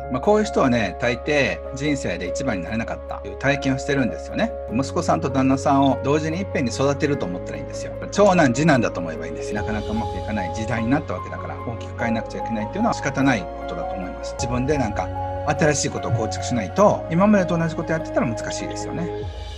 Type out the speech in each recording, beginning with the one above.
こういう人はね、大抵人生で一番になれなかったという体験をしてるんですよね。息子さんと旦那さんを同時にいっぺんに育てると思ったらいいんですよ。長男次男だと思えばいいんです。なかなかうまくいかない時代になったわけだから、大きく変えなくちゃいけないっていうのは仕方ないことだと思います。自分で新しいことを構築しないと、今までと同じことやってたら難しいですよね。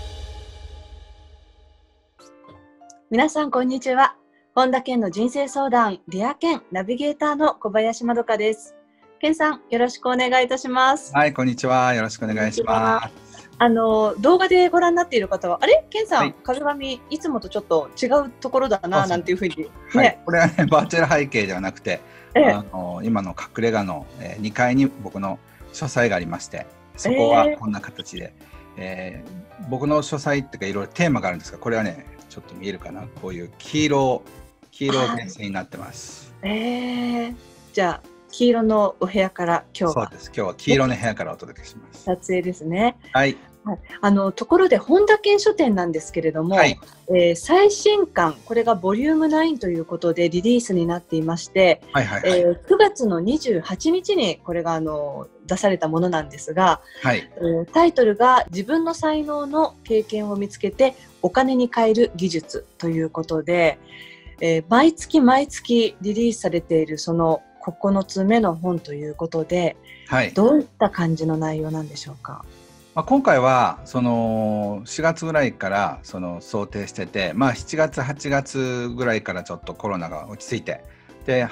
皆さんこんにちは。本田健の人生相談ディア健ナビゲーターの小林まどかです。健さん、よろしくお願いいたします。 はい、こんにちは。よろしくお願いします。 動画でご覧になっている方は、あれ健さん、 はい、 壁紙いつもとちょっと違うところだななんていうふうに、ね、 はい、これはね、バーチャル背景ではなくて、今の隠れ家の2階に僕の書斎がありまして、そこはこんな形で、僕の書斎っていうかいろいろテーマがあるんですが、これはね、ちょっと見えるかな、こういう黄色ベースになってます。 じゃあ黄色のお部屋から今日は。 そうです。今日は黄色の部屋からお届けします。 撮影ですね。 はい。 ところで本田健書店なんですけれども、はい、最新刊、これがボリューム9ということでリリースになっていまして、9月の28日にこれが出されたものなんですが、はい、タイトルが自分の才能の経験を見つけてお金に変える技術ということで、毎月毎月リリースされているその9つ目の本ということで、はい、どういった感じの内容なんでしょうか。 今回はその4月ぐらいから想定してて、7月8月ぐらいからちょっとコロナが落ち着いて、で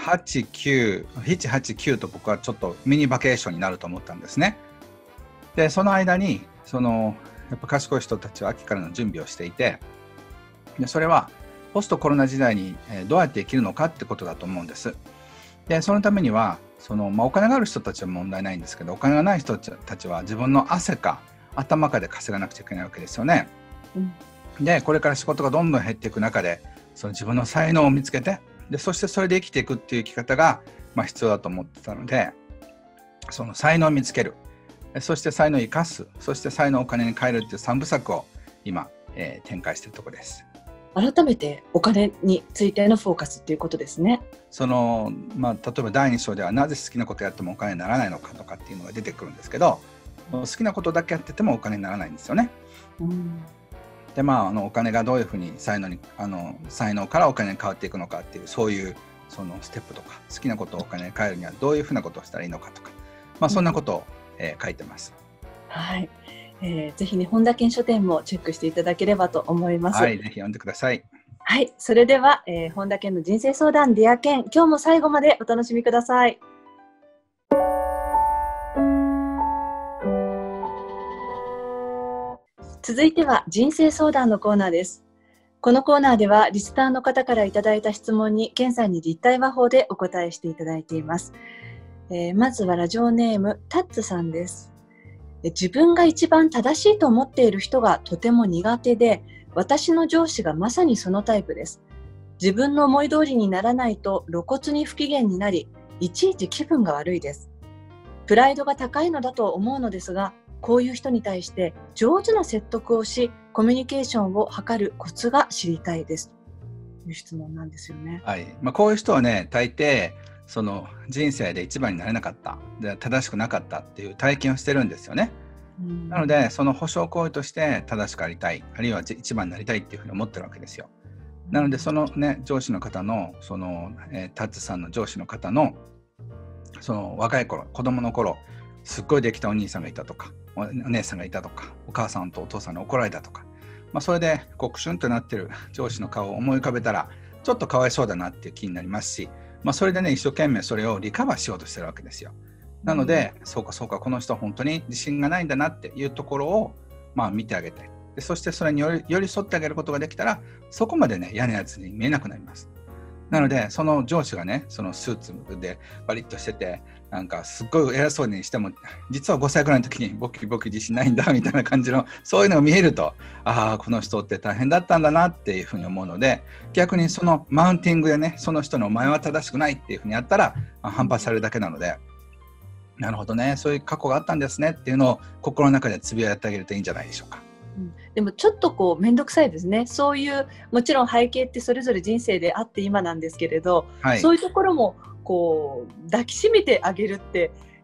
8、9と僕はちょっとミニバケーションになると思ったんですね。でその間にやっぱ賢い人たちは秋からの準備をしていて、でそれはポストコロナ時代にどうやって生きるのかってことだと思うんです。でそのためにはお金がある人たちは問題ないんですけど、お金がない人たちは自分の汗か頭かで稼がなくちゃいけないわけですよね。でこれから仕事がどんどん減っていく中で、自分の才能を見つけて、でそしてそれで生きていくっていう生き方が必要だと思ってたので、その才能を見つける、そして才能を生かす、そして才能をお金に変えるっていう3部作を今、展開しているところです。 改めてお金についてのフォーカスっていうことですね。 例えば第2章ではなぜ好きなことやってもお金にならないのかとかっていうのが出てくるんですけど、好きなことだけやっててもお金にならないんですよね。でお金がどういうふうに才能からお金に変わっていくのかっていう、そういうステップとか、好きなことをお金に変えるにはどういうふうなことをしたらいいのかとか、そんなことを、書いてます。 はい、ぜひね、本田健書店もチェックしていただければと思います。 はい、ぜひ読んでください。 はい、それでは、本田健の人生相談ディア健、今日も最後までお楽しみください。続いては人生相談のコーナーです。このコーナーではリスナーの方からいただいた質問に健さんに立体話法でお答えしていただいています。まずはラジオネームタッツさんです。自分が一番正しいと思っている人がとても苦手で、私の上司がまさにそのタイプです。自分の思い通りにならないと露骨に不機嫌になり、いちいち気分が悪いです。プライドが高いのだと思うのですが、こういう人に対して上手な説得をし、コミュニケーションを図るコツが知りたいですという質問なんですよね。 はい、こういう人はね、大抵人生で一番になれなかった、で正しくなかったっていう体験をしてるんですよね。なのでその保証行為として正しくありたい、あるいは一番になりたいっていうふうに思ってるわけですよ。なので上司の方のタッツさんの上司の方の若い頃、子供の頃すっごいできたお兄さんがいたとか、お姉さんがいたとか、お母さんとお父さんに怒られたとか、それでクシュンとなってる上司の顔を思い浮かべたらちょっとかわいそうだなっていう気になりますし、それでね、一生懸命それをリカバーしようとしてるわけですよ。なので、そうかこの人は本当に自信がないんだなっていうところを見てあげて、でそしてそれに寄り添ってあげることができたら、そこまでね、嫌なやつに見えなくなります。なのでその上司がね、そのスーツでバリッとしてて、すっごい偉そうにしても、実は5歳くらいの時に僕自信ないんだみたいな感じの、そういうのが見えると、この人って大変だったんだなっていうふうに思うので、逆にそのマウンティングでね、その人のお前は正しくないっていうふうにやったら、反発されるだけなので、なるほどね、そういう過去があったんですねっていうのを心の中でつぶやいてあげるといいんじゃないでしょうか。 でもちょっと面倒くさいですね。そういうもちろん背景ってそれぞれ人生であって今なんですけれど、そういうところも抱きしめてあげるって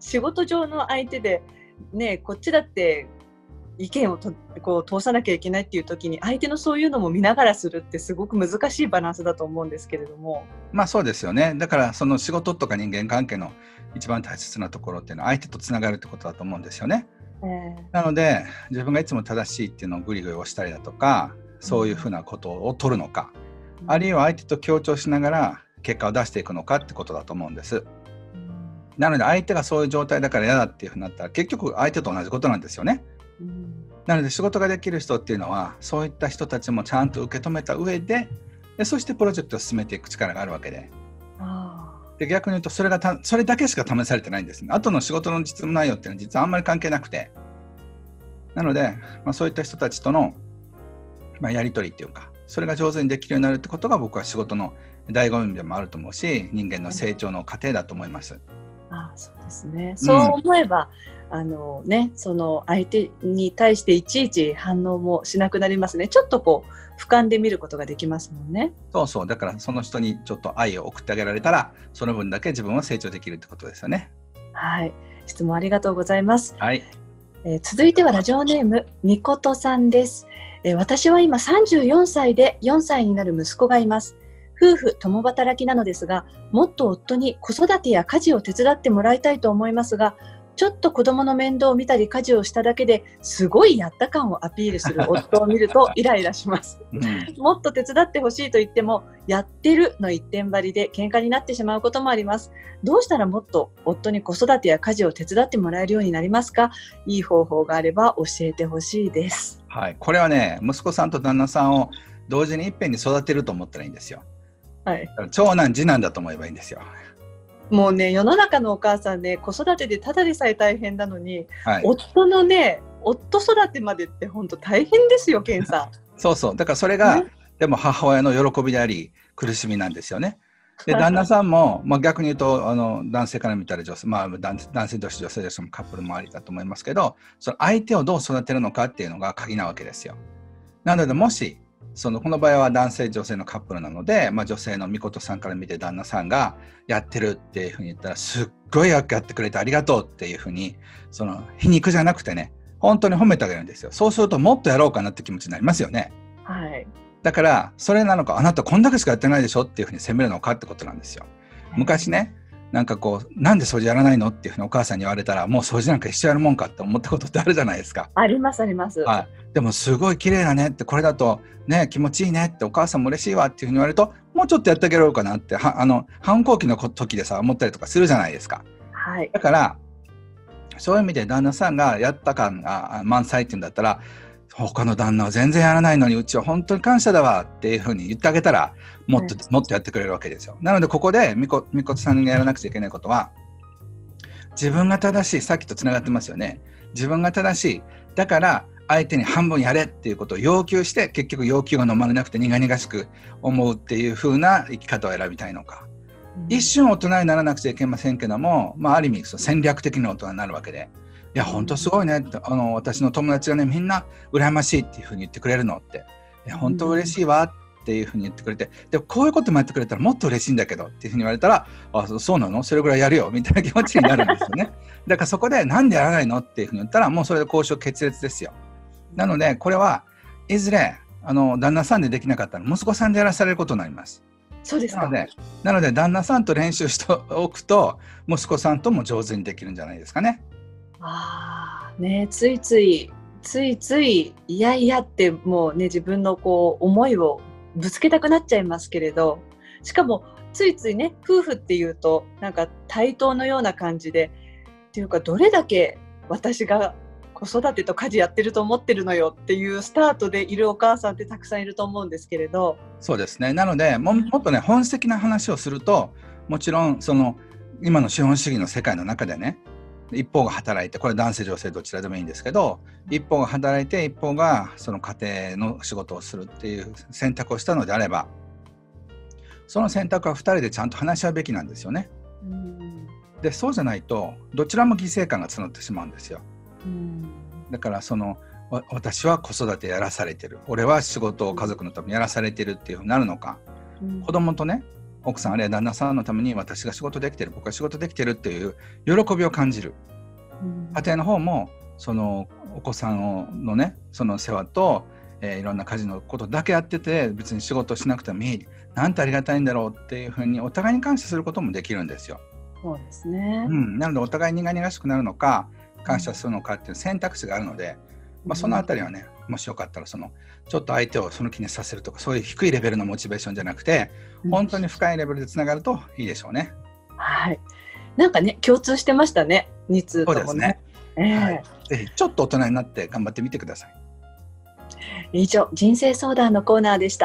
仕事上の相手で、ね、こっちだって意見をこう通さなきゃいけないっていう時に相手のそういうのも見ながらするってすごく難しいバランスだと思うんですけれども。 まあそうですよね。だからその仕事とか人間関係の一番大切なところっていうのは相手とつながるってことだと思うんですよね。なので自分がいつも正しいっていうのをグリグリ押したりだとか、そういうふうなことを取るのか、あるいは相手と協調しながら結果を出していくのかってことだと思うんです。なので相手がそういう状態だから嫌だっていうふうになったら結局相手と同じことなんですよね。なので仕事ができる人っていうのはそういった人たちもちゃんと受け止めた上で、そしてプロジェクトを進めていく力があるわけで、逆に言うとそれだけしか試されてないんですね。後の仕事の実務内容っていうのは実はあんまり関係なくて、なので、そういった人たちとの、やり取りっていうか、それが上手にできるようになるってことが僕は仕事の醍醐味でもあると思うし、人間の成長の過程だと思います。 そうですね。そう思えば、その相手に対していちいち反応もしなくなりますね。ちょっとこう俯瞰で見ることができますもんね。 そうだからその人にちょっと愛を送ってあげられたら、その分だけ自分は成長できるってことですよね。 はい、質問ありがとうございます。 はい。 続いてはラジオネームみことさんです。私は今34歳で4歳になる息子がいます。夫婦共働きなのですが、もっと夫に子育てや家事を手伝ってもらいたいと思いますが、ちょっと子供の面倒を見たり家事をしただけですごいやった感をアピールする夫を見るとイライラします、もっと手伝ってほしいと言ってもやってるの一点張りで喧嘩になってしまうこともあります。どうしたらもっと夫に子育てや家事を手伝ってもらえるようになりますか？いい方法があれば教えてほしいです。 はい、これはね、息子さんと旦那さんを同時にいっぺんに育てると思ったらいいんですよ。 はい、 長男次男だと思えばいいんですよ。 もうね、世の中のお母さんね、子育てでただでさえ大変なのに、 はい、 夫のね、夫育てまでって本当大変ですよ、ケンさん。 そうだからそれが、でも母親の喜びであり苦しみなんですよね。で旦那さんも、逆に言うと男性から見たら女性、男性同士女性同士もカップルもありだと思いますけど、その相手をどう育てるのかっていうのが鍵なわけですよ。なのでもしこの場合は男性女性のカップルなので、女性のみことさんから見て旦那さんがやってるっていうふうに言ったら、すっごいやってくれてありがとうっていうふうに、皮肉じゃなくてね、本当に褒めてあげるんですよ。そうするともっとやろうかなって気持ちになりますよね。 はい。 だからそれなのか、あなたこんだけしかやってないでしょっていうふうに責めるのかってことなんですよ。昔ね、なんで掃除やらないのっていうふうにお母さんに言われたら、もう掃除なんか一緒やるもんかって思ったことってあるじゃないですか。 ありますあります。 はい。でもすごい綺麗だねって、これだとね気持ちいいねって、お母さんも嬉しいわっていうふうに言われると、もうちょっとやってあげようかなって反抗期の時でさ思ったりとかするじゃないですか。 はい。 だからそういう意味で旦那さんがやった感が満載っていうんだったら、他の旦那は全然やらないのにうちは本当に感謝だわっていうふうに言ってあげたら、もっとやってくれるわけですよ。なのでここでみことさんがやらなくちゃいけないことは、自分が正しい、さっきとつながってますよね。自分が正しい、だから相手に半分やれっていうことを要求して、結局要求が飲まれなくて苦々しく思うっていう風な生き方を選びたいのか、一瞬大人にならなくちゃいけませんけども、ある意味戦略的な大人になるわけで、いや本当すごいねって、私の友達がねみんな羨ましいっていう風に言ってくれるのって、いや本当嬉しいわっていう風に言ってくれて、でこういうこともやってくれたらもっと嬉しいんだけどっていう風に言われたら、そうなの、それぐらいやるよみたいな気持ちになるんですよね。だからそこでなんでやらないのっていう風に言ったら、もうそれで交渉決裂ですよ。なのでこれはいずれ旦那さんでできなかったら息子さんでやらされることになります。 そうですか。 なので旦那さんと練習しておくと、息子さんとも上手にできるんじゃないですかね。 ついついいやいやってもうね、自分の思いをぶつけたくなっちゃいますけれど、しかもついついね、夫婦っていうとなんか対等のような感じでっていうか、どれだけ私が子育てと家事やってると思ってるのよっていうスタートでいるお母さんってたくさんいると思うんですけれど。 そうですね。なのでもっとね、本質的な話をすると、もちろん今の資本主義の世界の中でね、一方が働いて、これ男性女性どちらでもいいんですけど、一方が働いて一方がその家庭の仕事をするっていう選択をしたのであれば、その選択は2人でちゃんと話し合うべきなんですよね。でそうじゃないとどちらも犠牲感が募ってしまうんですよ。だから私は子育てやらされてる、俺は仕事を家族のためにやらされてるっていうふうになるのか、子供とね奥さんあるいは旦那さんのために私が仕事できてる、僕が仕事できてるっていう喜びを感じる。家庭の方もそのお子さんのね、その世話と、いろんな家事のことだけやってて別に仕事しなくてもいい、なんてありがたいんだろうっていうふうにお互いに感謝することもできるんですよ。 そうですね。 なのでお互い苦々しくなるのか感謝するのかっていう選択肢があるので、そのあたりはね、もしよかったらちょっと相手をその気にさせるとか、そういう低いレベルのモチベーションじゃなくて、本当に深いレベルでつながるといいでしょうね。 はい。なんかね、共通してましたね、2通ともね。 そうですね。はい、ぜひちょっと大人になって頑張ってみてください。 以上、人生相談のコーナーでした。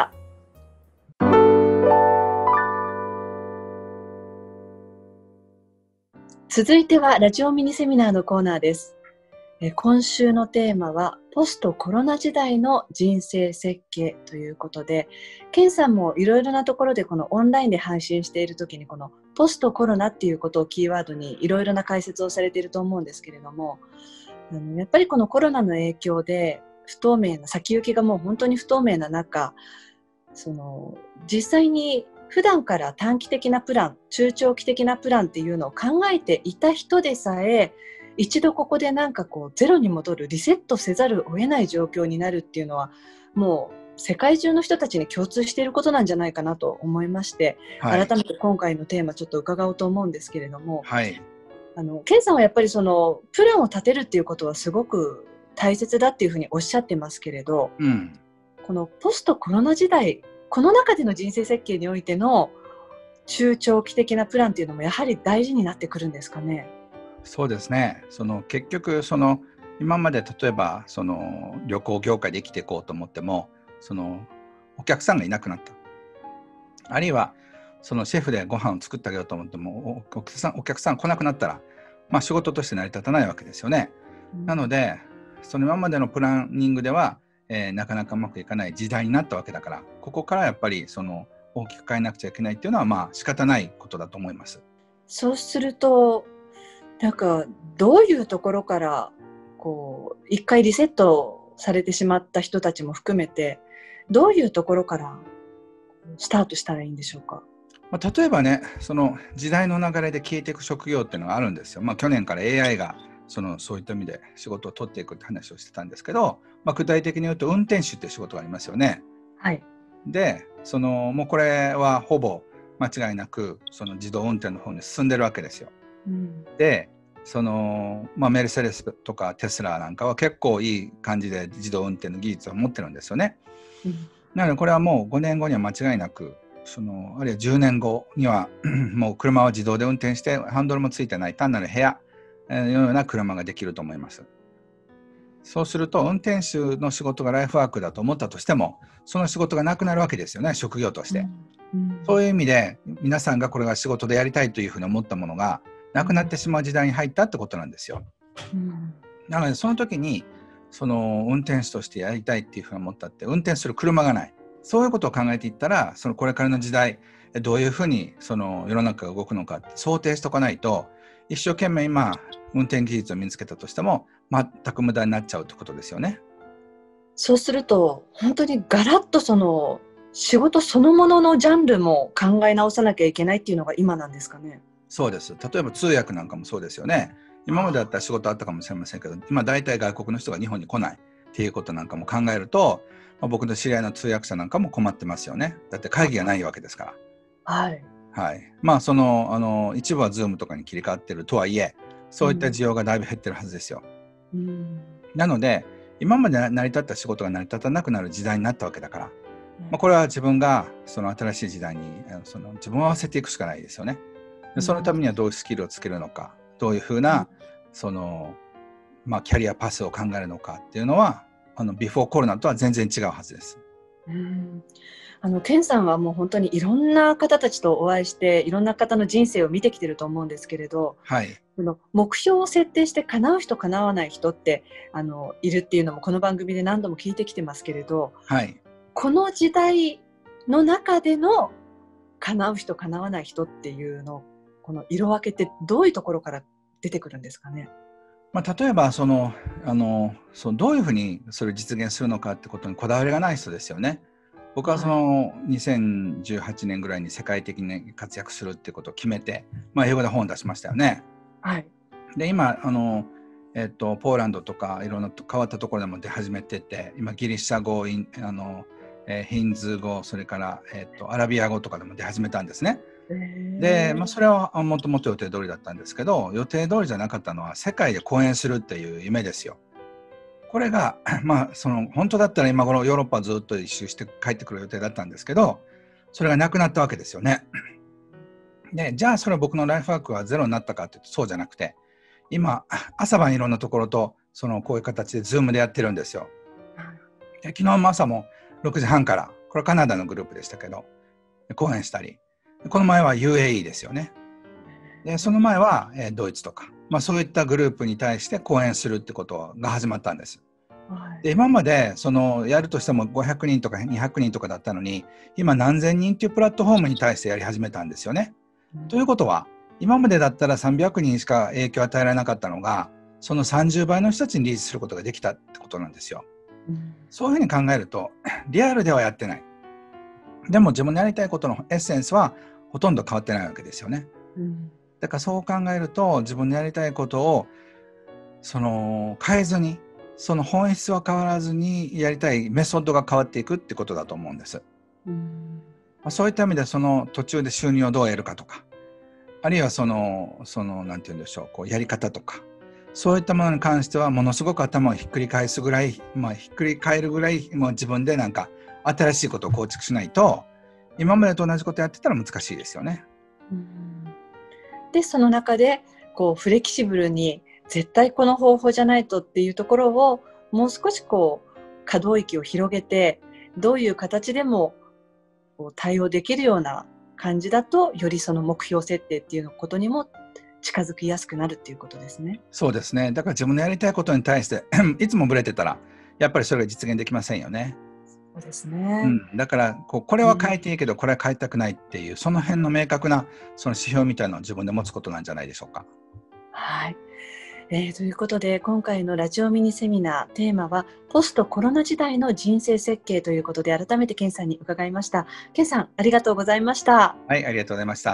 続いてはラジオミニセミナーのコーナーです。今週のテーマはポストコロナ時代の人生設計ということで、ケンさんもいろいろなところでこのオンラインで配信しているときにこのポストコロナっていうことをキーワードにいろいろな解説をされていると思うんですけれども、やっぱりこのコロナの影響で不透明な先行きがもう本当に不透明な中、実際に普段から短期的なプラン、中長期的なプランっていうのを考えていた人でさえ、一度ここでなんかゼロに戻る、リセットせざるを得ない状況になるっていうのは、もう世界中の人たちに共通していることなんじゃないかなと思いまして、改めて今回のテーマちょっと伺おうと思うんですけれども、ケンさんはやっぱりプランを立てるっていうことはすごく大切だっていうふうにおっしゃってますけれど、このポストコロナ時代、この中での人生設計においての中長期的なプランっていうのもやはり大事になってくるんですかね。 そうですね。結局今まで例えば旅行業界で生きていこうと思ってもお客さんがいなくなった、あるいはシェフでご飯を作ってあげようと思ってもお客さん来なくなったら、仕事として成り立たないわけですよね。なので今までのプランニングでは、なかなかうまくいかない時代になったわけだから、ここからやっぱり大きく変えなくちゃいけないっていうのは仕方ないことだと思います。 そうするとなんかどういうところから一回リセットされてしまった人たちも含めて、どういうところからスタートしたらいいんでしょうか。 例えばね、時代の流れで消えていく職業っていうのがあるんですよ。去年から AI がそういった意味で仕事を取っていくって話をしてたんですけど、具体的に言うと運転手っていう仕事がありますよね。 はい。 でもうこれはほぼ間違いなく自動運転の方に進んでるわけですよ。でメルセデスとかテスラなんかは結構いい感じで自動運転の技術を持ってるんですよね。なのでこれはもう5年後には間違いなくあるいは10年後にはもう車は自動で運転してハンドルもついてない単なる部屋のような車ができると思います。そうすると運転手の仕事がライフワークだと思ったとしても、その仕事がなくなるわけですよね、職業として。そういう意味で皆さんがこれが仕事でやりたいというふうに思ったものがなくなってしまう時代に入ったってことなんですよ。なのでその時に運転手としてやりたいっていうふうに思ったって、運転する車がない、そういうことを考えていったらこれからの時代どういうふうに世の中が動くのかって想定しておかないと、一生懸命今運転技術を身につけたとしても全く無駄になっちゃうってことですよね。 そうすると本当にガラッと仕事そのもののジャンルも考え直さなきゃいけないっていうのが今なんですかね。 そうです。例えば通訳なんかもそうですよね。今までだったら仕事あったかもしれませんけど、今大体外国の人が日本に来ないっていうことなんかも考えると、僕の知り合いの通訳者なんかも困ってますよね。だって会議がないわけですから。 はいはい。一部は Zoom とかに切り替わってるとはいえ、そういった需要がだいぶ減ってるはずですよ。なので今まで成り立った仕事が成り立たなくなる時代になったわけだから、これは自分が新しい時代に自分を合わせていくしかないですよね。でそのためにはどういうスキルをつけるのか、どういうふうなキャリアパスを考えるのかっていうのはビフォーコロナとは全然違うはずです。 ケンさんはもう本当にいろんな方たちとお会いしていろんな方の人生を見てきてると思うんですけれど、目標を設定して叶う人叶わない人っているっていうのもこの番組で何度も聞いてきてますけれど、この時代の中での叶う人叶わない人っていうのこの色分けってどういうところから出てくるんですかね。 例えばどういうふうにそれを実現するのかってことにこだわりがない人ですよね。 僕はその2018年ぐらいに世界的に活躍するっていうことを決めて、英語で本を出しましたよね。 はい。 で今ポーランドとかいろんな変わったところでも出始めてて、今ギリシャ語、ヒンズー語、それから、アラビア語とかでも出始めたんですね。で、それはもともと予定通りだったんですけど、予定通りじゃなかったのは世界で講演するっていう夢ですよ。これが本当だったら今頃ヨーロッパをずっと一周して帰ってくる予定だったんですけど、それがなくなったわけですよね。で、じゃあそれ僕のライフワークはゼロになったかっていうとそうじゃなくて、今朝晩いろんなところとこういう形でズームでやってるんですよ。で、昨日も朝も6時半から、これカナダのグループでしたけど講演したり、この前は UAE ですよね。でその前はドイツとか、そういったグループに対して講演するってことが始まったんです。で今までやるとしても500人とか200人とかだったのに、今何千人っていうプラットフォームに対してやり始めたんですよね。ということは今までだったら300人しか影響を与えられなかったのが、その30倍の人たちにリーチすることができたってことなんですよ。そういうふうに考えるとリアルではやってない。でも自分のやりたいことのエッセンスはほとんど変わってないわけですよね。だからそう考えると、自分のやりたいことを変えずに、その本質は変わらずにやりたいメソッドが変わっていくってことだと思うんです。そういった意味で途中で収入をどう得るかとか、あるいはなんて言うんでしょう、やり方とか、そういったものに関してはものすごく頭をひっくり返すぐらい、ひっくり返るぐらい自分で新しいことを構築しないと、今までと同じことやってたら難しいですよね。 でその中でフレキシブルに絶対この方法じゃないとっていうところをもう少し可動域を広げて、どういう形でも対応できるような感じだと、よりその目標設定っていうことにも近づきやすくなるっていうことですね。 そうですね。だから自分のやりたいことに対していつもブレてたらやっぱりそれが実現できませんよね。 そうですね。 だからこれは変えていいけどこれは変えたくないっていう、その辺の明確な指標みたいなのを自分で持つことなんじゃないでしょうか。 はい。ということで今回のラジオミニセミナー、テーマはポストコロナ時代の人生設計ということで、改めて健さんに伺いました。健さん、ありがとうございました。 はい、ありがとうございました。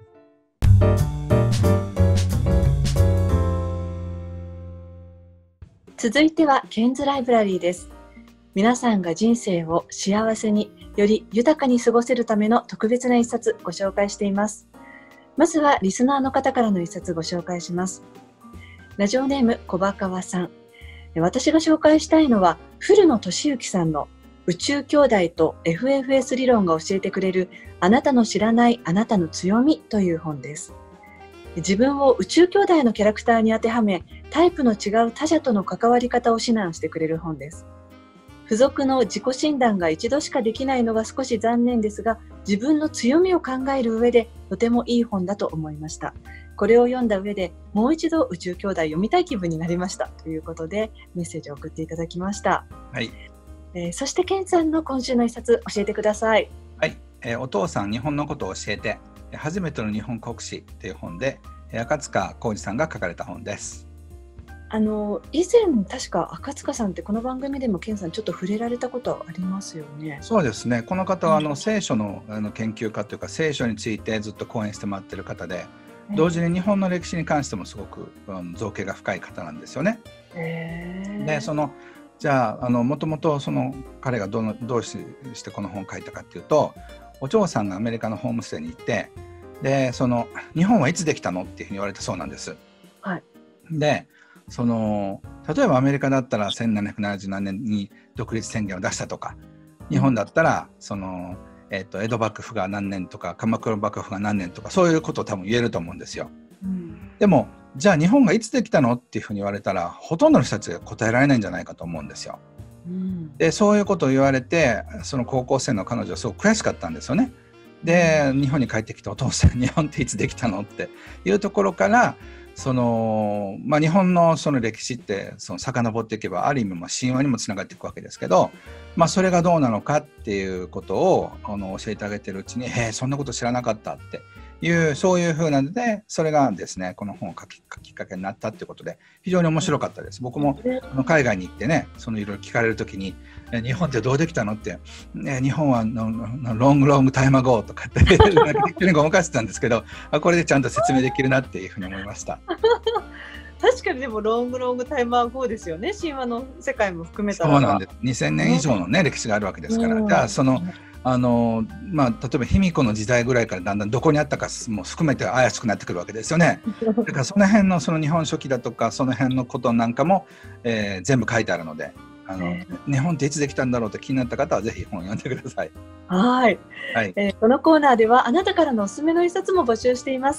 続いてはケンズライブラリーです。皆さんが人生を幸せにより豊かに過ごせるための特別な一冊ご紹介しています。まずはリスナーの方からの一冊ご紹介します。ラジオネーム小バカワさん。私が紹介したいのは古野俊之さんの宇宙兄弟と FFS 理論が教えてくれるあなたの知らないあなたの強みという本です。自分を宇宙兄弟のキャラクターに当てはめ、タイプの違う他者との関わり方を指南してくれる本です。付属の自己診断が一度しかできないのが少し残念ですが、自分の強みを考える上でとてもいい本だと思いました。これを読んだ上でもう一度宇宙兄弟読みたい気分になりましたということでメッセージを送っていただきました。 はい。 そしてケンさんの今週の一冊教えてください。 はい。お父さん日本のことを教えて初めての日本国史という本で、赤塚浩二さんが書かれた本です。 以前確か赤塚さんってこの番組でもケンさんちょっと触れられたことありますよね。 そうですね。この方は聖書の研究家というか、聖書についてずっと講演してもらっている方で、同時に日本の歴史に関してもすごく造詣が深い方なんですよね。でじゃあもともと彼がどうしてこの本を書いたかっていうと、お嬢さんがアメリカのホームステイに行って、で日本はいつできたのっていうふうに言われたそうなんです。 はい。 で例えばアメリカだったら1770何年に独立宣言を出したとか、日本だったら江戸幕府が何年とか鎌倉幕府が何年とか、そういうことを多分言えると思うんですよ。でもじゃあ日本がいつできたのっていうふうに言われたら、ほとんどの人たちが答えられないんじゃないかと思うんですよ。でそういうことを言われて、高校生の彼女はすごく悔しかったんですよね。で日本に帰ってきて、お父さん日本っていつできたのっていうところから、日本の歴史って遡っていけば、ある意味神話にもつながっていくわけですけど、それがどうなのかっていうことを教えてあげてるうちに、そんなこと知らなかったってそういう風なので、それがですね、この本を書くきっかけになったっていうことで、非常に面白かったです。僕も海外に行ってね、いろいろ聞かれるときに、日本ってどうできたのって、日本はロングタイムアゴーとかって適当にごまかしてたんですけど、これでちゃんと説明できるなっていうふうに思いました。 確かにでもロングタイムアゴーですよね。神話の世界も含めたら。 そうなんです。2000年以上のね、歴史があるわけですから。じゃあ例えば卑弥呼の時代ぐらいからだんだんどこにあったかも含めて怪しくなってくるわけですよね。だからその辺の日本書紀だとかその辺のことなんかも、全部書いてあるので、日本っていつできたんだろうと気になった方はぜひ本を読んでください。 はい、このコーナーではあなたからのおすすめの一冊も募集しています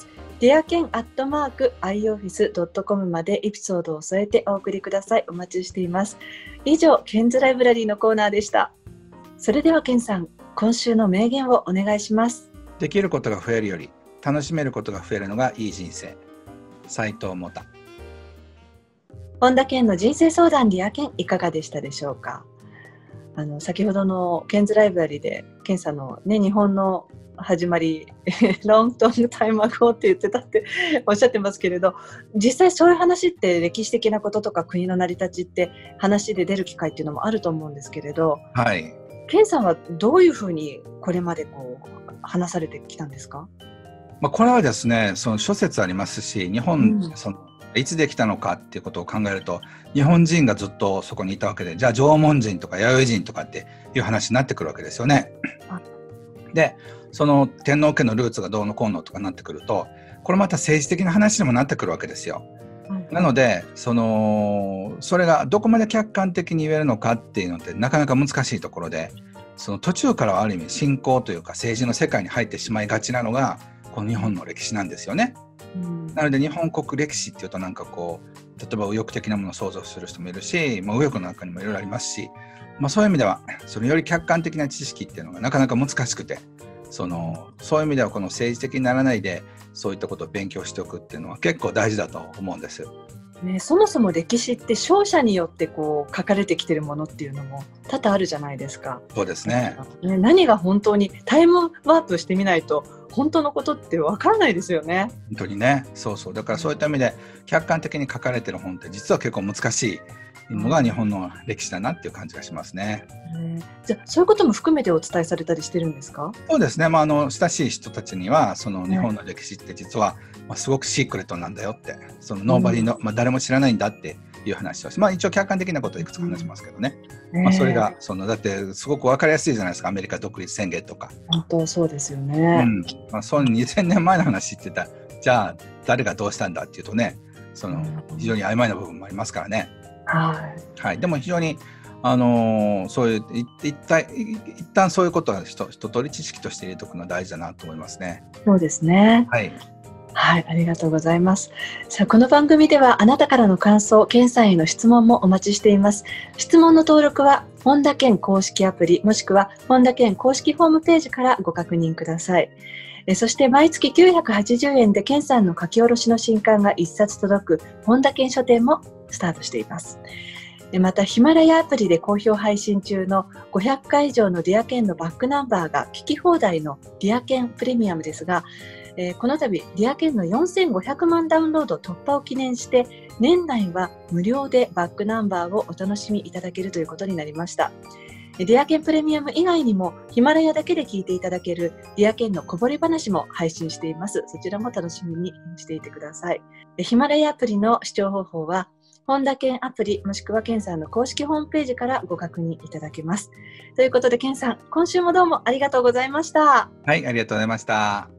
。dearken@ioffice.com までエピソードを添えてお送りください。お待ちしています。以上、ケンズライブラリーのコーナーでした。それではケンさん、今週の名言をお願いします。 できることが増えるより楽しめることが増えるのがいい人生。斉藤モタ。 本田健の人生相談ディアケン、いかがでしたでしょうか。先ほどのケンズライブラリーでケンさんの、ね、日本の始まりロングタイムアゴーって言ってたっておっしゃってますけれど、実際そういう話って歴史的なこととか国の成り立ちって話で出る機会っていうのもあると思うんですけれど、 はい、 ケンさんはどういうふうにこれまで話されてきたんですか。 これはですね、諸説ありますし、日本、いつできたのかっていうことを考えると、日本人がずっとそこにいたわけで、じゃあ縄文人とか弥生人とかっていう話になってくるわけですよね。で、その天皇家のルーツがどうのこうのとかなってくると、これまた政治的な話にもなってくるわけですよ。なのでそれがどこまで客観的に言えるのかっていうのってなかなか難しいところで、途中からはある意味信仰というか政治の世界に入ってしまいがちなのがこの日本の歴史なんですよね。なので日本国歴史っていうとなんか例えば右翼的なものを想像する人もいるし、右翼の中にもいろいろありますし、そういう意味ではより客観的な知識っていうのがなかなか難しくて、そういう意味ではこの政治的にならないでそういったことを勉強しておくっていうのは結構大事だと思うんです。 そもそも歴史って勝者によって書かれてきてるものっていうのも多々あるじゃないですか。 そうですね。 何が本当にタイムワープしてみないと本当のことってわからないですよね。 本当にね。そうだからそういった意味で客観的に書かれてる本って実は結構難しいのが日本の歴史だなっていう感じがしますね。 じゃあそういうことも含めてお伝えされたりしてるんですか。 そうですね。親しい人たちには日本の歴史って実はすごくシークレットなんだよって、ノーバディの、誰も知らないんだっていう話をして、一応客観的なことをいくつか話しますけどね。それがだってすごく分かりやすいじゃないですか。アメリカ独立宣言とか。 本当そうですよね。 そう2000年前の話って言ったら、じゃあ誰がどうしたんだっていうとね、非常に曖昧な部分もありますからね。はい、でも非常にそういう一旦そういうことは一通り知識として入れておくのは大事だなと思いますね。 そうですね。はい、ありがとうございます。さあ、この番組ではあなたからの感想、ケンさんへの質問もお待ちしています。質問の登録は本田健公式アプリもしくは本田健公式ホームページからご確認ください。そして毎月980円でケンさんの書き下ろしの新刊が1冊届く本田健書店もスタートしています。またヒマラヤアプリで好評配信中の500回以上のディアケンのバックナンバーが聞き放題のディアケンプレミアムですが、この度ディアケンの4500万ダウンロード突破を記念して年内は無料でバックナンバーをお楽しみいただけるということになりました。ディアケンプレミアム以外にもヒマラヤだけで聞いていただけるディアケンのこぼれ話も配信しています。そちらも楽しみにしていてください。ヒマラヤアプリの視聴方法は本田健アプリもしくは健さんの公式ホームページからご確認いただけます。ということで健さん、今週もどうもありがとうございました。 はい、ありがとうございました。